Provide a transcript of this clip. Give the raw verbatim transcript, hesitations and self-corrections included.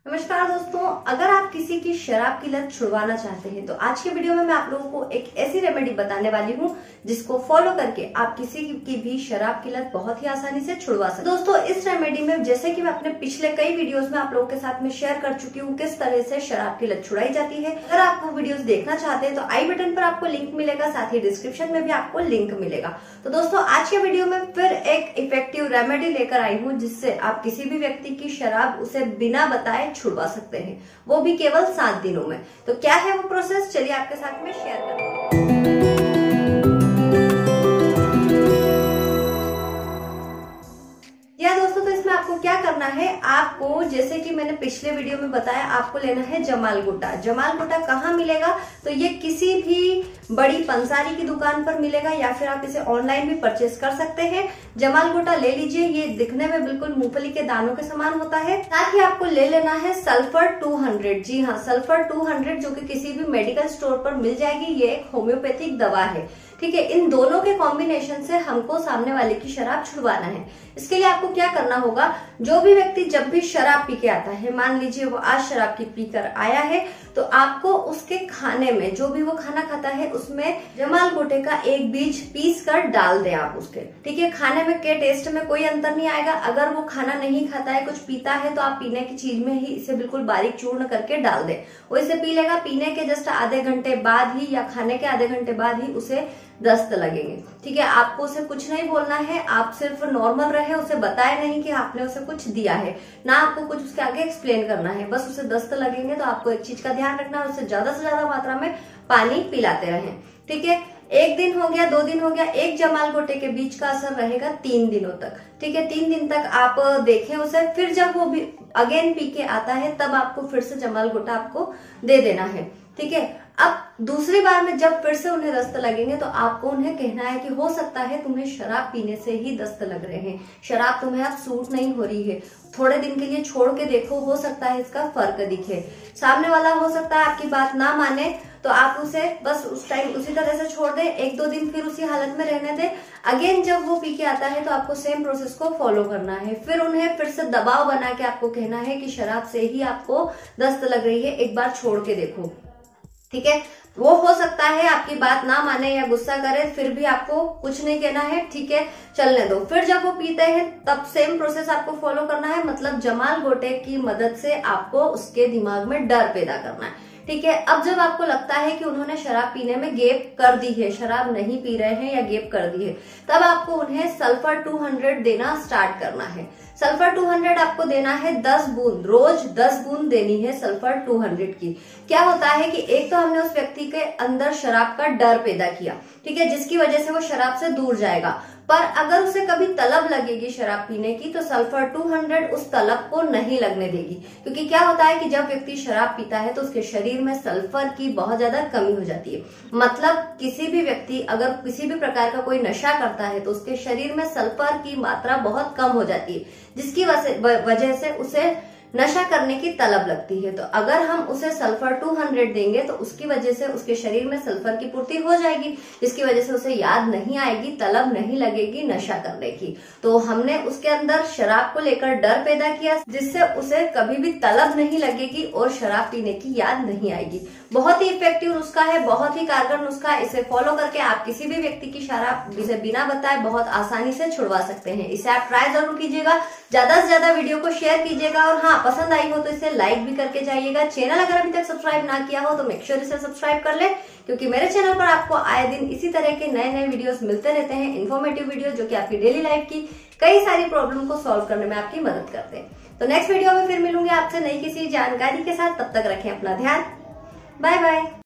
नमस्कार दोस्तों, अगर आप किसी की शराब की लत छुड़वाना चाहते हैं तो आज के वीडियो में मैं आप लोगों को एक ऐसी रेमेडी बताने वाली हूं जिसको फॉलो करके आप किसी की भी शराब की लत बहुत ही आसानी से छुड़वा सकते हैं। दोस्तों, इस रेमेडी में जैसे कि मैं अपने पिछले कई वीडियोस में आप लोगों के साथ में शेयर कर चुकी हूँ किस तरह से शराब की लत छुड़ाई जाती है। अगर आप वो वीडियोस देखना चाहते हैं तो आई बटन पर आपको लिंक मिलेगा, साथ ही डिस्क्रिप्शन में भी आपको लिंक मिलेगा। तो दोस्तों, आज के वीडियो में फिर एक इफेक्टिव रेमेडी लेकर आई हूँ जिससे आप किसी भी व्यक्ति की शराब उसे बिना बताए छुड़वा सकते हैं, वो भी केवल सात दिनों में। तो क्या है वो प्रोसेस, चलिए आपके साथ में शेयर करते हैं। या दोस्तों, तो इसमें आपको क्या करना है, आपको जैसे कि मैंने पिछले वीडियो में बताया, आपको लेना है जमाल गोटा। जमाल गोटा कहाँ मिलेगा, तो ये किसी भी बड़ी पंसारी की दुकान पर मिलेगा या फिर आप इसे ऑनलाइन भी परचेस कर सकते हैं। जमाल गोटा ले लीजिए, ये दिखने में बिल्कुल मूंगफली के दानों के समान होता है। साथ ही आपको ले लेना है सल्फर टू हंड्रेड। जी हाँ, सल्फर टू हंड्रेड जो कि किसी भी मेडिकल स्टोर पर मिल जाएगी। ये एक होम्योपैथिक दवा है, ठीक है। इन दोनों के कॉम्बिनेशन से हमको सामने वाले की शराब छुड़वाना है। इसके लिए आपको क्या करना होगा, जो भी व्यक्ति जब भी शराब पी के आता है, मान लीजिए वो आज शराब की पीकर आया है, तो आपको उसके खाने में, जो भी वो खाना खाता है, उसमें जमाल गोटे का एक बीज पीस कर डाल दें आप उसके, ठीक है। खाने में के टेस्ट में कोई अंतर नहीं आएगा। अगर वो खाना नहीं खाता है, कुछ पीता है, तो आप पीने की चीज में ही इसे बिल्कुल बारीक चूर्ण करके डाल दें। वो इसे पी लेगा। पीने के जस्ट आधे घंटे बाद ही या खाने के आधे घंटे बाद ही उसे दस्त लगेंगे, ठीक है। आपको उसे कुछ नहीं बोलना है, आप सिर्फ नॉर्मल रहे, उसे बताए नहीं कि आपने उसे कुछ दिया है, ना आपको कुछ उसके आगे एक्सप्लेन करना है, बस उसे दस्त लगेंगे। तो आपको एक चीज का ध्यान रखना है, उसे ज्यादा से ज्यादा मात्रा में पानी पिलाते रहें, ठीक है। एक दिन हो गया, दो दिन हो गया, एक जमाल गोटे के बीच का असर रहेगा तीन दिनों तक, ठीक है। तीन दिन तक आप देखें उसे, फिर जब वो भी अगेन पी के आता है तब आपको फिर से जमाल गोटा आपको दे देना है, ठीक है। अब दूसरी बार में जब फिर से उन्हें दस्त लगेंगे तो आपको उन्हें कहना है कि हो सकता है तुम्हें शराब पीने से ही दस्त लग रहे हैं, शराब तुम्हें अब सूट नहीं हो रही है, थोड़े दिन के लिए छोड़ के देखो, हो सकता है इसका फर्क दिखे। सामने वाला हो सकता है आपकी बात ना माने, तो आप उसे बस उस टाइम उसी तरह से छोड़ दें, एक दो दिन फिर उसी हालत में रहने दें। अगेन जब वो पी के आता है तो आपको सेम प्रोसेस को फॉलो करना है। फिर उन्हें फिर से दबाव बना के आपको कहना है कि शराब से ही आपको दस्त लग रही है, एक बार छोड़ के देखो, ठीक है। वो हो सकता है आपकी बात ना माने या गुस्सा करे, फिर भी आपको कुछ नहीं कहना है, ठीक है, चलने दो। फिर जब वो पीते हैं तब सेम प्रोसेस आपको फॉलो करना है, मतलब जमाल गोटे की मदद से आपको उसके दिमाग में डर पैदा करना है, ठीक है। अब जब आपको लगता है कि उन्होंने शराब पीने में गेप कर दी है, शराब नहीं पी रहे हैं या गेप कर दी है, तब आपको उन्हें सल्फर टू हंड्रेड देना स्टार्ट करना है। सल्फर टू हंड्रेड आपको देना है दस बूंद, रोज दस बूंद देनी है सल्फर टू हंड्रेड की। क्या होता है कि एक तो हमने उस व्यक्ति के अंदर शराब का डर पैदा किया, ठीक है, जिसकी वजह से वो शराब से दूर जाएगा। पर अगर उसे कभी तलब लगेगी शराब पीने की तो सल्फर टू हंड्रेड उस तलब को नहीं लगने देगी, क्योंकि क्या होता है कि जब व्यक्ति शराब पीता है तो उसके शरीर में सल्फर की बहुत ज्यादा कमी हो जाती है। मतलब किसी भी व्यक्ति अगर किसी भी प्रकार का कोई नशा करता है तो उसके शरीर में सल्फर की मात्रा बहुत कम हो जाती है, जिसकी वजह से उसे नशा करने की तलब लगती है। तो अगर हम उसे सल्फर टू हंड्रेड देंगे तो उसकी वजह से उसके शरीर में सल्फर की पूर्ति हो जाएगी, जिसकी वजह से उसे याद नहीं आएगी, तलब नहीं लगेगी नशा करने की। तो हमने उसके अंदर शराब को लेकर डर पैदा किया, जिससे उसे कभी भी तलब नहीं लगेगी और शराब पीने की याद नहीं आएगी। बहुत ही इफेक्टिव नुस्खा है, बहुत ही कारगर नुस्खा है। इसे फॉलो करके आप किसी भी व्यक्ति की शराब इसे बिना बताए बहुत आसानी से छुड़वा सकते हैं। इसे आप ट्राई जरूर कीजिएगा, ज्यादा से ज्यादा वीडियो को शेयर कीजिएगा और हाँ, पसंद आई हो तो इसे लाइक भी करके जाइएगा। चैनल अगर अभी तक सब्सक्राइब ना किया हो तो मेक श्योर इसे सब्सक्राइब कर ले, क्योंकि मेरे चैनल पर आपको आए दिन इसी तरह के नए नए वीडियोस मिलते रहते हैं, इन्फॉर्मेटिव वीडियो जो कि आपकी डेली लाइफ की कई सारी प्रॉब्लम को सॉल्व करने में आपकी मदद करते हैं। तो नेक्स्ट वीडियो में फिर मिलूंगी आपसे नई किसी जानकारी के साथ, तब तक रखें अपना ध्यान। Bye bye.